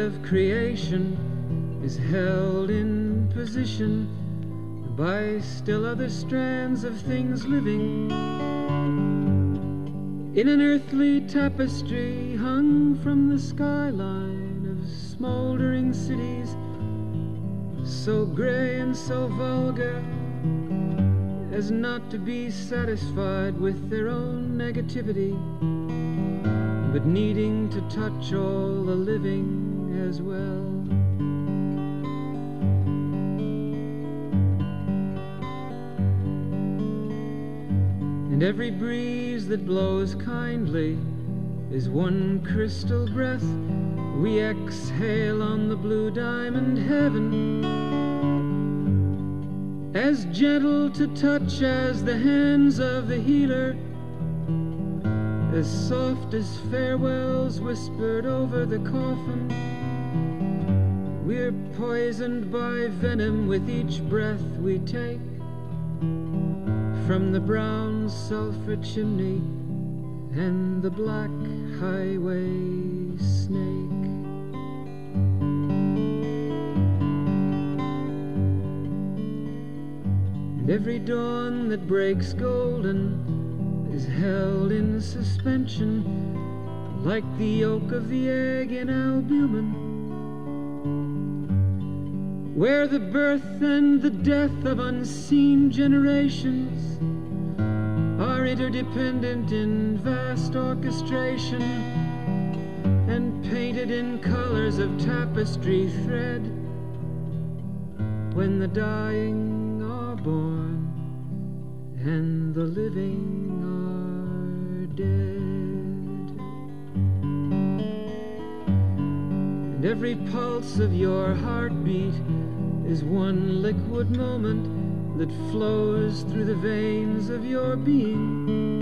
of creation is held in position by still other strands of things living in an earthly tapestry hung from the skyline of smoldering cities, so gray and so vulgar as not to be satisfied with their own negativity, but needing to touch all the living as well. And every breeze that blows kindly is one crystal breath we exhale on the blue diamond heaven, as gentle to touch as the hands of the healer, as soft as farewells whispered over the coffin. We're poisoned by venom with each breath we take from the brown sulfur chimney and the black highway snake. And every dawn that breaks golden is held in suspension like the yolk of the egg in albumin, where the birth and the death of unseen generations are interdependent in vast orchestration and painted in colors of tapestry thread. When the dying are born and the living are dead, and every pulse of your heartbeat is one liquid moment that flows through the veins of your being,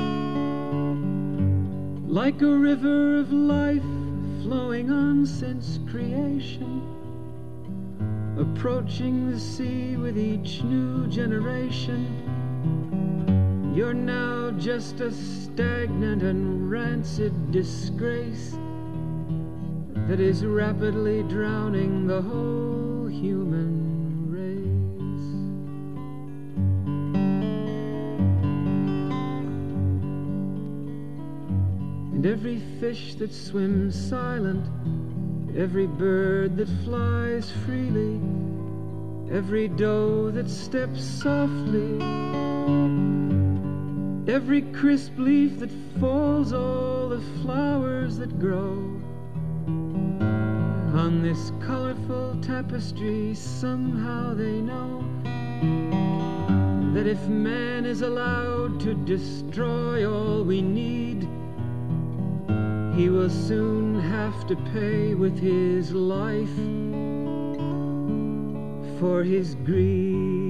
like a river of life flowing on since creation, approaching the sea with each new generation. You're now just a stagnant and rancid disgrace that is rapidly drowning the whole human race. And every fish that swims silent, every bird that flies freely, every doe that steps softly, every crisp leaf that falls, all the flowers that grow on this colorful tapestry, somehow they know that if man is allowed to destroy all we need, he will soon have to pay with his life for his greed.